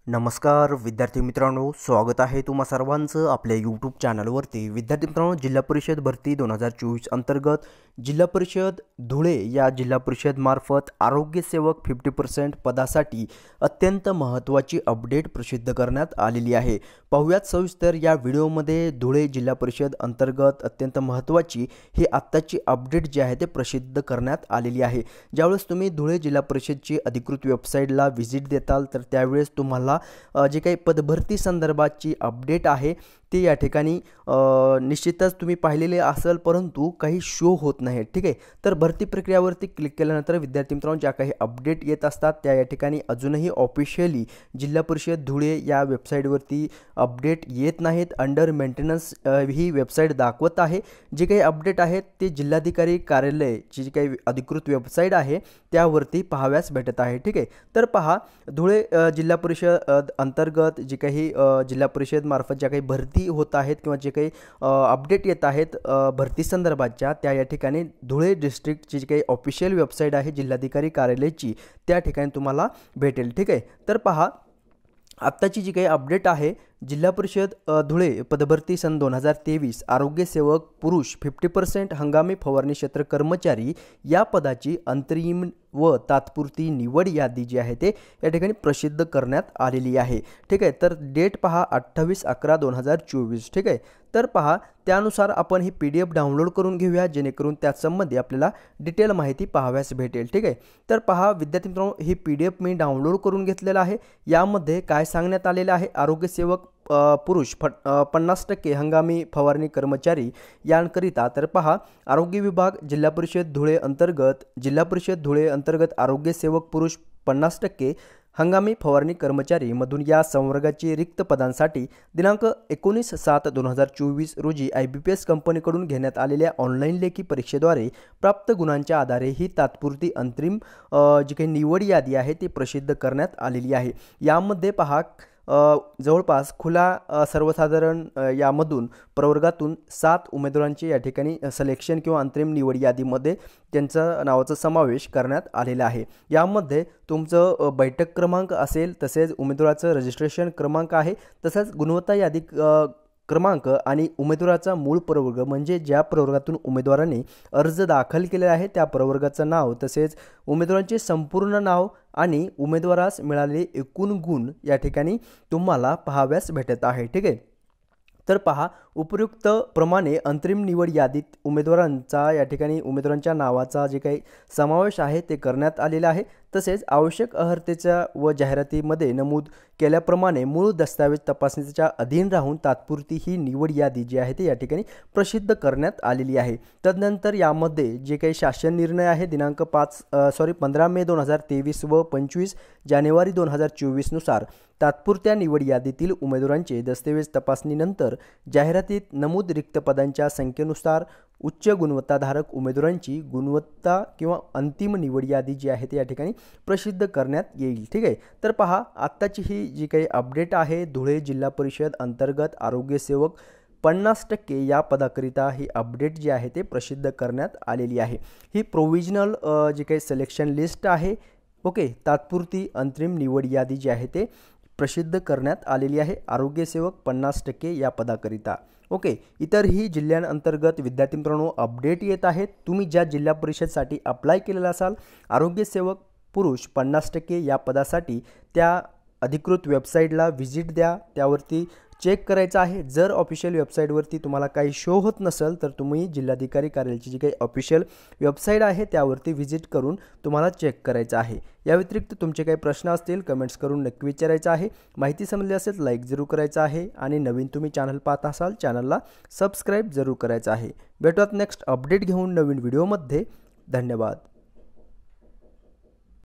नमस्कार विद्यार्थी मित्रांनो, स्वागत आहे तुम्हा सर्वांचं आपल्या यूट्यूब चॅनलवरती। विद्यार्थी मित्रांनो, जिल्हा परिषद भरती 2024 अंतर्गत जिल्हा परिषद धुळे या जिल्हा परिषद मार्फत आरोग्य सेवक 50% पदासाठी अत्यंत महत्त्वाची अपडेट प्रसिद्ध करण्यात आलेली आहे। पाहूयात सविस्तर या व्हिडिओमध्ये धुळे जिल्हा परिषद अंतर्गत अत्यंत महत्त्वाची ही आत्ताची अपडेट जी आहे ते प्रसिद्ध करण्यात आलेली आहे। ज्यावेळेस तुम्ही धुळे जिल्हा परिषदची अधिकृत वेबसाईटला व्हिजिट देताल तर त्यावेळेस तुम्हाला जे काही पदभरती संदर्भाची अपडेट आहे ते या ठिकाणी निश्चितच तुम्ही पाहिलेले असेल, परंतु काही शो होत नाही। ठीक आहे, तर भरती प्रक्रियावरती क्लिक केल्यानंतर विद्यार्थी मित्रांनो ज्या काही अपडेट येत असतात त्या या ठिकाणी अजूनही ऑफिशियली जिल्हा परिषद धुळे या वेबसाईटवरती अपडेट येत नाहीत। अंडर मेंटेनन्स ही वेबसाईट दाखवत आहे। जे काही अपडेट आहेत ते जिल्हाधिकारी कार्यालयाची जी काही अधिकृत वेबसाईट आहे त्यावरती पाहाव्यास भेटत आहे। ठीक आहे, तर पहा धुळे जिल्हा परिषद अंतर्गत जे काही जिल्हा परिषद मार्फत ज्या काही भरती होत आहेत किंवा जे काही अपडेट येत आहेत भरती संदर्भाच्या त्या या ठिकाणी धुळे डिस्ट्रिक्टची जी काही ऑफिशियल वेबसाईट आहे जिल्हाधिकारी कार्यालयाची त्या ठिकाणी तुम्हाला भेटेल। ठीक आहे, तर पहा आत्ताची जी काही अपडेट आहे जिल्हा परिषद धुळे पदभरती सन 2023 आरोग्य सेवक पुरुष 50% हंगामी फवारणी क्षेत्र कर्मचारी या पदाची अंतरिम व तात्पुरती निवड यादी जी आहे ते या ठिकाणी प्रसिद्ध करण्यात आलेली आहे। ठीक आहे, तर डेट पहा 28/11/2024। ठीक आहे, तर पहा त्यानुसार आपण ही PDF डाउनलोड करून घेऊया जेणेकरून त्यासंबंधी आपल्याला डिटेल माहिती पाहाव्यास भेटेल। ठीक आहे, तर पहा विद्यार्थी मित्रांनो ही PDF मी डाउनलोड करून घेतलेला आहे। यामध्ये काय सांगण्यात आलेले आहे, आरोग्य सेवक पुरुष 50% हंगामी फवारणी कर्मचारी यांकरिता तर पहा आरोग्य विभाग जिल्हा परिषद धुळे अंतर्गत आरोग्य सेवक पुरुष 50% हंगामी फवारणी कर्मचारी मधून या संवर्गाची रिक्त पदांसाठी दिनांक 19/7/2024 रोजी IBPS कंपनीकडून घेण्यात आलेल्या ऑनलाईन लेखी परीक्षेद्वारे प्राप्त गुणांच्या आधारे ही तात्पुरती अंतरिम जी काही निवड यादी आहे ती प्रसिद्ध करण्यात आलेली आहे। यामध्ये पहा जवळपास खुला सर्वसाधारण यामधून प्रवर्गातून 7 उमेदवारांचे या ठिकाणी सिलेक्शन किंवा अंतरिम निवड यादीमध्ये त्यांचा नावाचा समावेश करण्यात आलेला आहे। यामध्ये तुमचं बैठक क्रमांक असेल, तसेच उमेदवाराचं रजिस्ट्रेशन क्रमांक आहे, तसंच गुणवत्ता यादी क्रमांक आणि उमेदवाराचा मूळ प्रवर्ग म्हणजे ज्या प्रवर्गातून उमेदवारांनी अर्ज दाखल केलेला आहे त्या प्रवर्गाचं नाव, तसेच उमेदवारांचे संपूर्ण नाव आणि उमेदवारास मिळालेले एकूण गुण या ठिकाणी तुम्हाला पाहाव्यास भेटत आहे। ठीक आहे, तर पहा उपयुक्त प्रमाणे अंतरिम निवड यादीत उमेदवारांचा या ठिकाणी उमेदवारांच्या नावाचा जे काही समावेश आहे ते करण्यात आलेला आहे। तसेच आवश्यक अर्हतेच्या व जाहिरातीमध्ये नमूद केल्याप्रमाणे मूळ दस्तावेज तपासणीच्या अधीन राहून तात्पुरती ही निवड यादी जी आहे ती या ठिकाणी प्रसिद्ध करण्यात आलेली आहे। तदनंतर यामध्ये जे काही शासन निर्णय आहे दिनांक 15 मे 2023 व 25 जानेवारी 2024 नुसार तात्पुरत्या निवड यादीतील उमेदवारांचे दस्तावेज तपासणीनंतर जाहिरातीत नमूद रिक्त पदांच्या संख्येनुसार उच्च गुणवत्ताधारक उमेदवारांची गुणवत्ता किंवा अंतिम निवड यादी जी आहे ती या ठिकाणी प्रसिद्ध करण्यात येईल। ठीक आहे, तर पहा आत्ताची ही जी काही अपडेट आहे धुळे जिल्हा परिषद अंतर्गत आरोग्य सेवक 50% या पदाकरिता ही अपडेट जी आहे ते प्रसिद्ध करण्यात आलेली आहे। ही प्रोविजनल जी काही सिलेक्शन लिस्ट आहे, ओके, तात्पुरती अंतरिम निवड यादी जी आहे ते प्रसिद्ध करण्यात आलेली आहे आरोग्य सेवक 50% या पदाकरिता। ओके, इतरही जिल्ह्यांअंतर्गत विद्यार्थी मित्रांनो अपडेट येत आहेत। तुम्ही ज्या जिल्हा परिषदसाठी अप्लाय केलेला असाल आरोग्य सेवक पुरुष 50% या पदासाठी त्या अधिकृत वेबसाईटला व्हिजिट द्या, त्यावरती चेक करायचं आहे। जर ऑफिशियल वेबसाईटवरती तुम्हाला काही शो होत नसेल तर तुम्ही जिल्हाधिकारी कार्यालयाची जी काही ऑफिशियल वेबसाईट आहे त्यावरती व्हिजिट करून तुम्हाला चेक करायचं आहे। या व्यतिरिक्त तुमचे काही प्रश्न असतील कमेंट्स करून नक्की विचारायचं आहे। माहिती समजली असेल लाईक जरूर करायचं आहे आणि नवीन तुम्ही चॅनल पाहत असाल चॅनलला सबस्क्राईब जरूर करायचं आहे। भेटूयात नेक्स्ट अपडेट घेऊन नवीन व्हिडिओमध्ये। धन्यवाद।